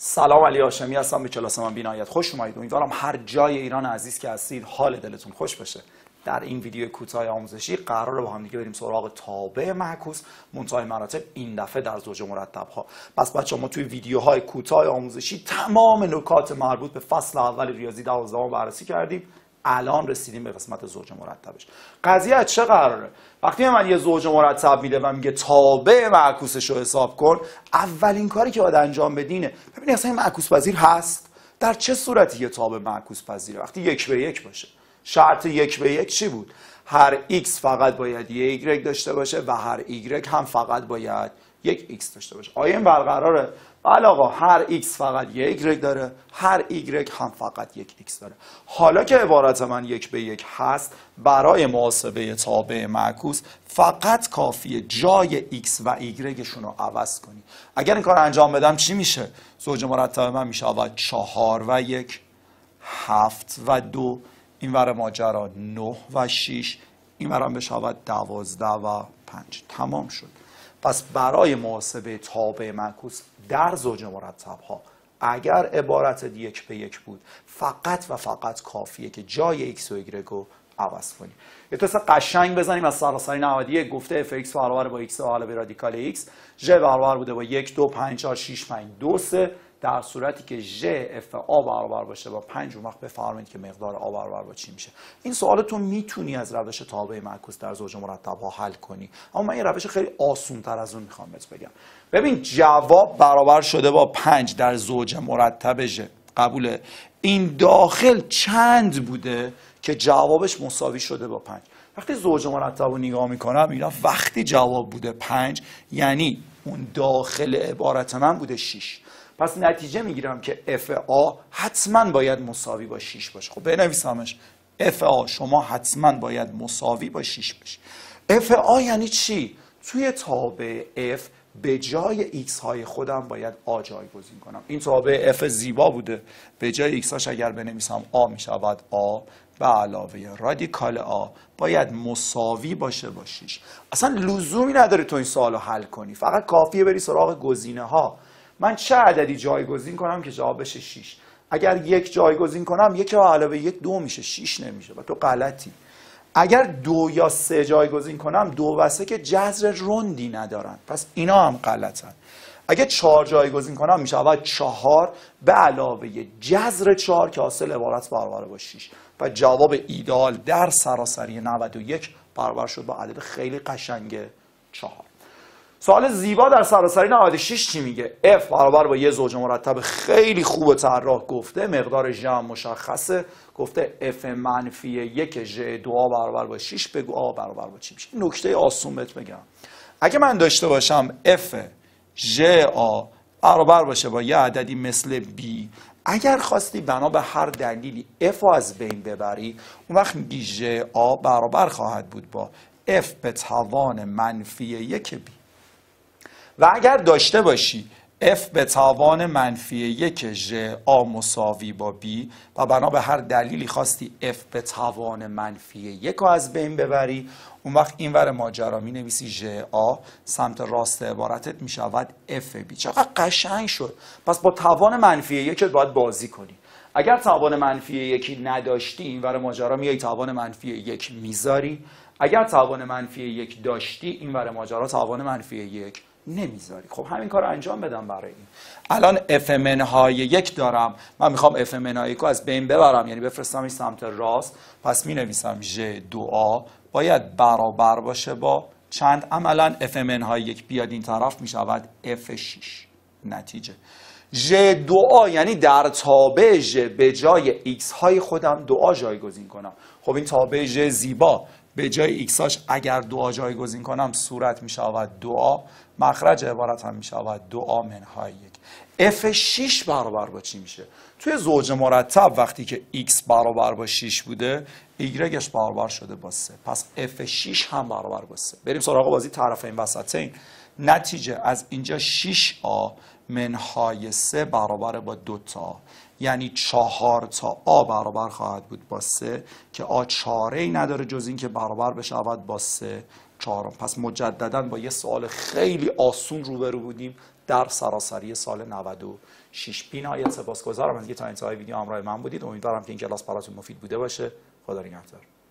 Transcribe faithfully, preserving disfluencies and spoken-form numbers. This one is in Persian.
سلام، علی هاشمی هستم. به کلاس من بینایت خوش اومدید. امیدوارم هر جای ایران عزیز که هستید حال دلتون خوش باشه. در این ویدیو کوتاه آموزشی قراره با هم دیگه بریم سراغ تابع معکوس منتهای مراتب، این دفعه در زوج مرتب ها. پس بچه‌ها ما توی ویدیوهای کوتاه آموزشی تمام نکات مربوط به فصل اول ریاضی دوازده رو بررسی کردیم. الان رسیدیم به قسمت زوج مرتبش. قضیه از چه قراره؟ وقتی من یه زوج مرتب میده و میگه تابع معکوسش رو حساب کن، اولین کاری که باید انجام بدینه ببینید اصلا این معکوس پذیر هست؟ در چه صورتی یه تابع معکوس پذیره؟ وقتی یک به یک باشه. شرط یک به یک چی بود؟ هر x فقط باید یه y داشته باشه و هر y هم فقط باید یک x داشته باشه. آیا این برقراره؟ بله آقا، هر x فقط یک y داره، هر y هم فقط یک x داره. حالا که عبارت من یک به یک هست، برای محاسبه تابع معکوس فقط کافیه جای x و y شون رو عوض کنی. اگر این کار انجام بدم چی میشه؟ زوج مرتب من میشه اول چهار و یک، هفت و دو، این ور ماجرا نه و شش، این ورم بشود دوازده و پنج. تمام شد. پس برای محاسبه تابع معکوس در زوج مرتب ها اگر عبارت یک به یک بود، فقط و فقط کافیه که جای x و y رو عوض کنیم. یه تست قشنگ بزنیم از سراسری نودی. گفته اف ایکس برابر با x حالا به رادیکال x، ژ برابر بوده با یک، دو، پنج، چهار، شش، پنج، دو، سه. در صورتی که ژ اف آ برابر باشه با پنج، اون وقت بفرمایید که مقدار آ برابر با چی میشه. این سوال تو میتونی از روش تابع معکوس در زوج مرتب ها حل کنی، اما من یه روش خیلی آسون تر از اون میخوام بهت بگم. ببین جواب برابر شده با پنج در زوج مرتب ژ. قبوله؟ این داخل چند بوده که جوابش مساوی شده با پنج. وقتی زوج مرتب رو نگاه میکنم میبینم وقتی جواب بوده پنج، یعنی اون داخل عبارت من بوده شش. پس نتیجه میگیرم که اف آ حتما باید مساوی با شش باشه. خب بنویسمش. اف آ شما حتما باید مساوی با شش بشه. اف آ یعنی چی؟ توی تابع f به جای x های خودم باید آ جایگزین کنم. این تابع f زیبا بوده، به جای x هاش اگر بنویسم آ میشود آ به علاوه رادیکال آ باید مساوی باشه با شش. اصلا لزومی نداره تو این سوالو حل کنی، فقط کافیه بری سراغ گزینه ها. من چه عددی جایگزین کنم که جواب بشه شش؟ اگر یک جایگزین کنم، یک به علاوه یک دو میشه، شش نمیشه و تو غلطی. اگر دو یا سه جایگزین کنم، دو و سه که جذر رندی ندارن، پس اینا هم غلطن. اگه چهار جایگزین کنم میشه اول چهار به علاوه جذر چهار که حاصل عبارت برابر با شش و جواب ایدئال در سراسری نود و یک برابر شد با عدد خیلی قشنگ چهار. سوال زیبا در سراسری نود و شش چی میگه؟ f برابر با یه زوج مرتب خیلی خوب و طراح گفته، مقدار ژ مشخصه، گفته f منفی یک ژ دو آ برابر با شش، بگو آ برابر با چی میشه. نکته آسون بهت بگم، اگه من داشته باشم f ژ آ برابر باشه با یه عددی مثل b، اگر خواستی بنا به هر دلیلی f رو از بین ببری، اون وقت میگی ژ آ برابر خواهد بود با f به توان منفی یک b. و اگر داشته باشی f به توان منفی یک ژ آ مساوی با b و بنا به هر دلیلی خواستی f به توان منفی یک رو از بین ببری، اون وقت این ور ماجرا می نویسی ژ آ سمت راست عبارتت می شود f b. چقدر قشنگ شد. پس با توان منفی یک باید بازی کنی. اگر توان منفی یکی نداشتی، این ور ماجرا میای توان منفی یک میذاری. اگر توان منفی یک داشتی، این ور ماجرا توان منفی یک نمیذاری. خب همین کار رو انجام بدم برای این. الان اف منهای یک دارم، من میخوام اف منهای یک رو از بین ببرم، یعنی بفرستمش سمت راست. پس می نویسم ژ دو آ باید برابر باشه با چند؟ عملا اف منهای یک بیاد این طرف میشود اف شش. نتیجه ژ دو آ یعنی در تابع ژ به جای x های خودم دو آ جایگزین کنم. خب این تابع ژ زیبا، به جای x هاش اگر دو آ جایگزین کنم صورت می شود دو آ، مخرج عبارت هم می شود دو آ منهای یک. اف شش برابر با چی میشه؟ توی زوج مرتب وقتی که x برابر با شش بوده، یش برابر شده با سه. پس اف شش هم برابر با سه. بریم سراغ بازی طرفین وسطین. نتیجه از اینجا شش آ منهای سه برابر با دو تا، یعنی چهار تا آ برابر خواهد بود با سه که آ چاره ای نداره جز این که برابر بشود با سه چهارم. پس مجددا با یه سوال خیلی آسون روبرو بودیم در سراسری سال نود و شش. بی‌نهایت سپاسگزارم از اینکه تا انتهای ویدیو همراه من بودید. امیدوارم که این کلاس براتون مفید بوده باشه. خدا نگهدار.